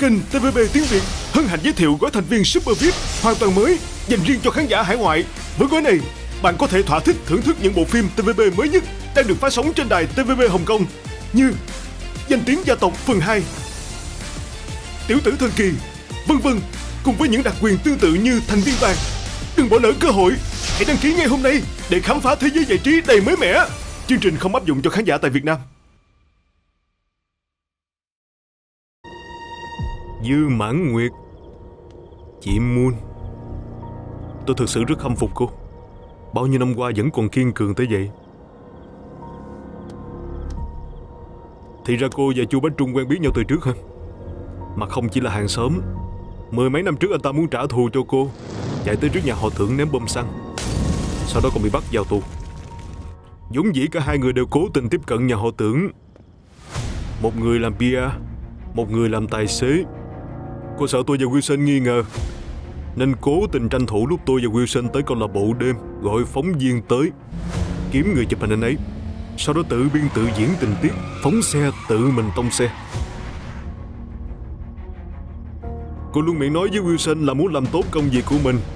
Kênh TVB tiếng Việt hân hạnh giới thiệu gói thành viên Super VIP hoàn toàn mới dành riêng cho khán giả hải ngoại. Với gói này, bạn có thể thỏa thích thưởng thức những bộ phim TVB mới nhất đang được phát sóng trên đài TVB Hồng Kông như Danh tiếng gia tộc phần 2, Tiểu tử thần kỳ, vân vân, cùng với những đặc quyền tương tự như thành viên vàng. Đừng bỏ lỡ cơ hội, hãy đăng ký ngay hôm nay để khám phá thế giới giải trí đầy mới mẻ. Chương trình không áp dụng cho khán giả tại Việt Nam. Dư Mãn Nguyệt, chị Moon, tôi thực sự rất khâm phục cô. Bao nhiêu năm qua vẫn còn kiên cường tới vậy. Thì ra cô và chu Bách Trung quen biết nhau từ trước hả? Mà không chỉ là hàng xóm. 10 mấy năm trước anh ta muốn trả thù cho cô, chạy tới trước nhà họ Tưởng ném bom xăng, sau đó còn bị bắt vào tù. Vốn dĩ cả hai người đều cố tình tiếp cận nhà họ Tưởng. Một người làm PR, một người làm tài xế. Cô sợ tôi và Wilson nghi ngờ, nên cố tình tranh thủ lúc tôi và Wilson tới câu lạc bộ đêm, gọi phóng viên tới kiếm người chụp hình anh ấy, sau đó tự biên tự diễn tình tiết, phóng xe tự mình tông xe. Cô luôn miệng nói với Wilson là muốn làm tốt công việc của mình,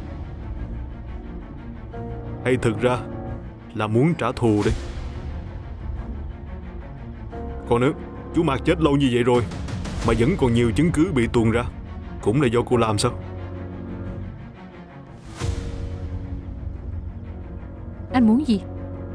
hay thực ra là muốn trả thù đấy. Còn nữa, chú Mạc chết lâu như vậy rồi mà vẫn còn nhiều chứng cứ bị tuồn ra, cũng là do cô làm sao? Anh muốn gì?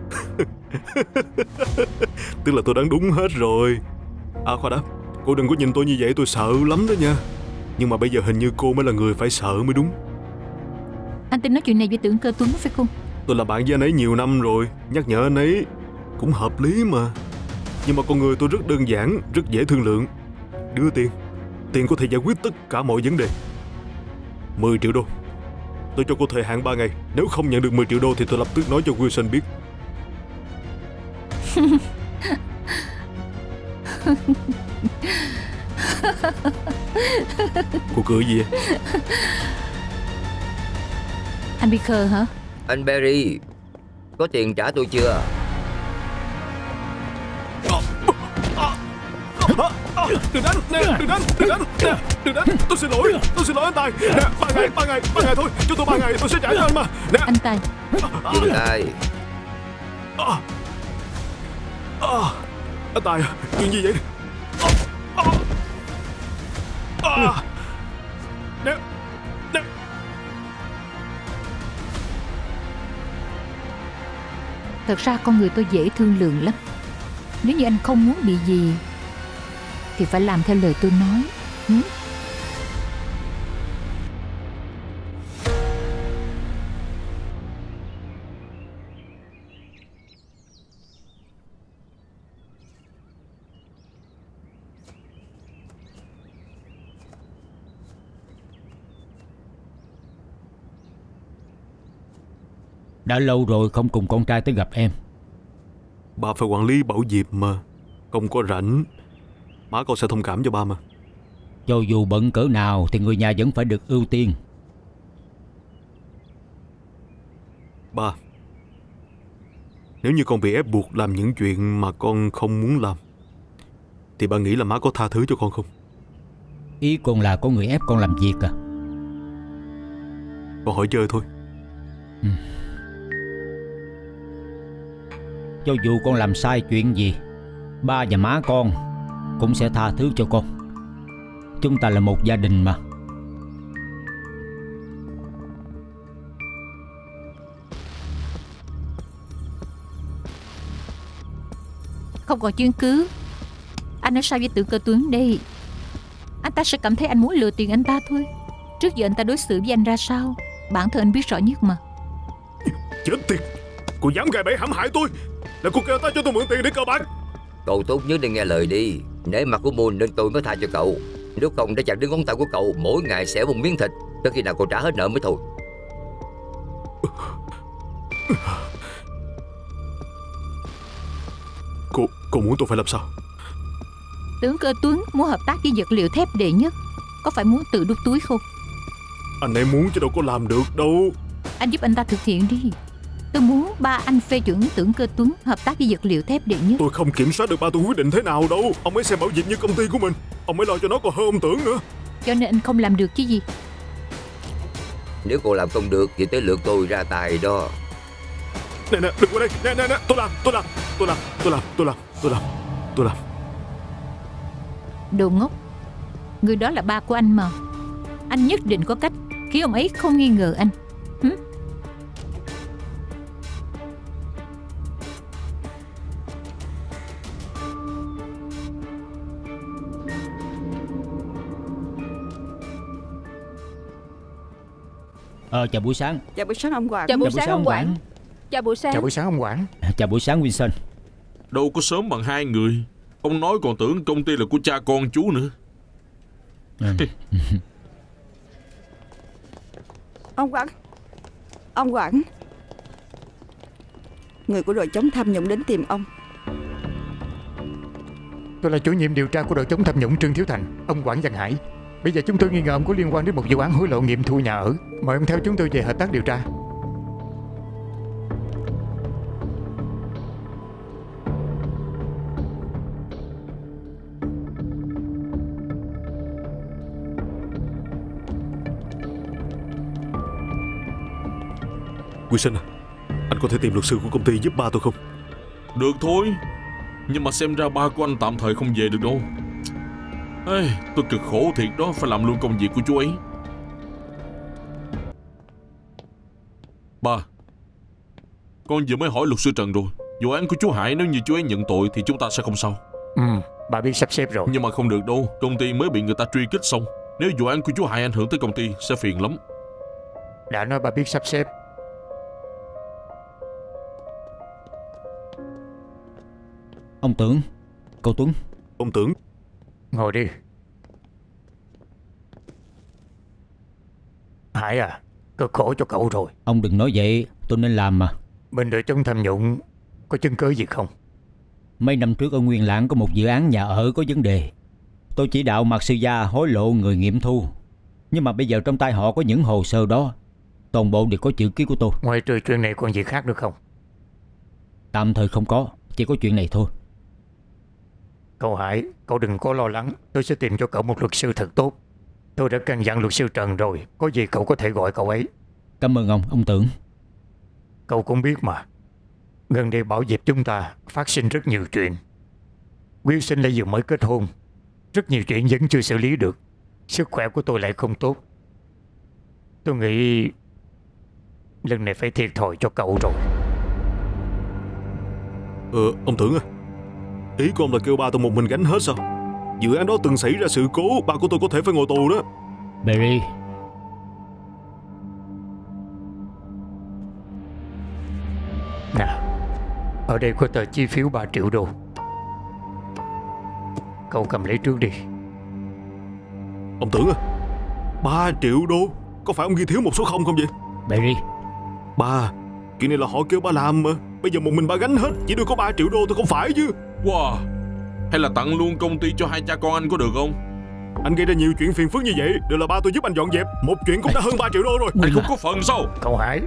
Tức là tôi đoán đúng hết rồi. À khoan đã, cô đừng có nhìn tôi như vậy, tôi sợ lắm đó nha. Nhưng mà bây giờ hình như cô mới là người phải sợ mới đúng. Anh tin nói chuyện này với Tưởng Cơ Tuấn phải không? Tôi là bạn với anh ấy nhiều năm rồi, nhắc nhở anh ấy cũng hợp lý mà. Nhưng mà con người tôi rất đơn giản, rất dễ thương lượng. Đưa tiền, tiền có thể giải quyết tất cả mọi vấn đề. 10 triệu đô. Tôi cho cô thời hạn 3 ngày. Nếu không nhận được 10 triệu đô thì tôi lập tức nói cho Wilson biết. Cô cười gì vậy? Anh bị khờ hả? Anh Barry, có tiền trả tôi chưa? Đừng đánh, đừng đánh, đừng đánh, đừng đánh. Tôi xin lỗi anh Tài. Nè, 3 ngày thôi, cho tôi 3 ngày tôi sẽ trả cho anh mà. Nè. Anh Tài. Dừng tay. Anh Tài, chuyện gì vậy? Nè. Thật ra con người tôi dễ thương lượng lắm. Nếu như anh không muốn bị gì thì phải làm theo lời tôi nói. Đã lâu rồi không cùng con trai tới gặp em. Bà phải quản lý Bảo Diệp mà, không có rảnh. Má con sẽ thông cảm cho ba mà. Cho dù bận cỡ nào thì người nhà vẫn phải được ưu tiên. Ba, nếu như con bị ép buộc làm những chuyện mà con không muốn làm thì ba nghĩ là má có tha thứ cho con không? Ý con là có người ép con làm việc à? Con hỏi chơi thôi. Cho dù con làm sai chuyện gì, ba và má con cũng sẽ tha thứ cho con. Chúng ta là một gia đình mà. Không còn chứng cứ, anh nói sao với Tưởng Cơ Tuấn đây? Anh ta sẽ cảm thấy anh muốn lừa tiền anh ta thôi. Trước giờ anh ta đối xử với anh ra sao, bản thân anh biết rõ nhất mà. Chết tiệt, cô dám gài bẫy hãm hại tôi. Là cô kêu ta cho tôi mượn tiền để cờ bạc. Cậu tốt nhất nên nghe lời đi. Nể mặt của Moon nên tôi mới tha cho cậu. Nếu không đã chặt đứt ngón tay của cậu, mỗi ngày sẽ một miếng thịt, tới khi nào cậu trả hết nợ mới thôi. Cô muốn tôi phải làm sao? Tưởng Cơ Tuấn muốn hợp tác với vật liệu thép đệ nhất, có phải muốn tự đút túi không? Anh ấy muốn chứ đâu có làm được đâu. Anh giúp anh ta thực hiện đi. Tôi muốn ba anh phê chuẩn Tưởng Cơ Tuấn hợp tác với vật liệu thép đệ nhất. Tôi không kiểm soát được ba tôi quyết định thế nào đâu. Ông ấy xem Bảo Diệp như công ty của mình. Ông mới lo cho nó còn hơn ông tưởng nữa. Cho nên anh không làm được chứ gì. Nếu cô làm không được thì tới lượt tôi ra tài đó. Nè, đừng qua đây. Nè, tôi làm. Đồ ngốc. Người đó là ba của anh mà. Anh nhất định có cách khiến ông ấy không nghi ngờ anh. Chào buổi sáng. Chào buổi sáng ông Quản. Chào buổi sáng ông Quản. Chào buổi sáng. Chào buổi sáng ông Quản. Chào buổi sáng Wilson. Đâu có sớm bằng hai người. Ông nói còn tưởng công ty là của cha con chú nữa. Ông Quản. Người của đội chống tham nhũng đến tìm ông. Tôi là chủ nhiệm điều tra của đội chống tham nhũng Trương Thiếu Thành, ông Quản Văn Hải. Bây giờ chúng tôi nghi ngờ ông có liên quan đến một vụ án hối lộ nghiệm thu nhà ở. Mời ông theo chúng tôi về hợp tác điều tra. Wilson à, anh có thể tìm luật sư của công ty giúp ba tôi không? Được thôi. Nhưng mà xem ra ba của anh tạm thời không về được đâu. Tôi cực khổ thiệt đó, phải làm luôn công việc của chú ấy. Ba, con vừa mới hỏi luật sư Trần rồi. Vụ án của chú Hải nếu như chú ấy nhận tội thì chúng ta sẽ không sao. Bà biết sắp xếp rồi. Nhưng mà không được đâu, công ty mới bị người ta truy kích xong. Nếu vụ án của chú Hải ảnh hưởng tới công ty sẽ phiền lắm. Đã nói bà biết sắp xếp. Ông Tưởng, cậu Tuấn. Ông Tưởng, ngồi đi. Hải à, cực khổ cho cậu rồi. Ông đừng nói vậy, tôi nên làm mà. Bên đội chống tham nhũng có chứng cứ gì không? Mấy năm trước ở Nguyên Lãng có một dự án nhà ở có vấn đề. Tôi chỉ đạo Mạc Sư Gia hối lộ người nghiệm thu. Nhưng mà bây giờ trong tay họ có những hồ sơ đó. Toàn bộ đều có chữ ký của tôi. Ngoài trừ chuyện này còn gì khác nữa không? Tạm thời không có, chỉ có chuyện này thôi. Cậu Hải, cậu đừng có lo lắng. Tôi sẽ tìm cho cậu một luật sư thật tốt. Tôi đã căn dặn luật sư Trần rồi. Có gì cậu có thể gọi cậu ấy. Cảm ơn ông Tưởng. Cậu cũng biết mà, gần đây Bảo Diệp chúng ta phát sinh rất nhiều chuyện. Wilson lại vừa mới kết hôn. Rất nhiều chuyện vẫn chưa xử lý được. Sức khỏe của tôi lại không tốt. Tôi nghĩ lần này phải thiệt thòi cho cậu rồi. Ông Tưởng à, ý của ông là kêu ba tôi một mình gánh hết sao? Dự án đó từng xảy ra sự cố, ba của tôi có thể phải ngồi tù đó. Barry, nè, ở đây có tờ chi phiếu 3 triệu đô. Cậu cầm lấy trước đi. Ông Tưởng à, 3 triệu đô? Có phải ông ghi thiếu một số không vậy? Barry, Ba, chuyện này là họ kêu ba làm mà. Bây giờ một mình ba gánh hết, chỉ đưa có 3 triệu đô tôi không phải chứ. Wow, hay là tặng luôn công ty cho hai cha con anh có được không? Anh gây ra nhiều chuyện phiền phức như vậy, đều là ba tôi giúp anh dọn dẹp. Một chuyện cũng đã hơn 3 triệu đô rồi. Anh không có phần sao? Cậu Hải,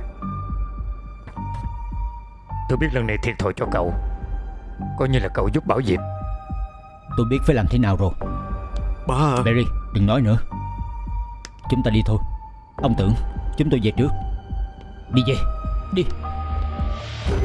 tôi biết lần này thiệt thòi cho cậu. Coi như là cậu giúp Bảo Diệp. tôi biết phải làm thế nào rồi. Ba à, Barry, đừng nói nữa. Chúng ta đi thôi. Ông Tưởng, chúng tôi về trước. Đi về, đi.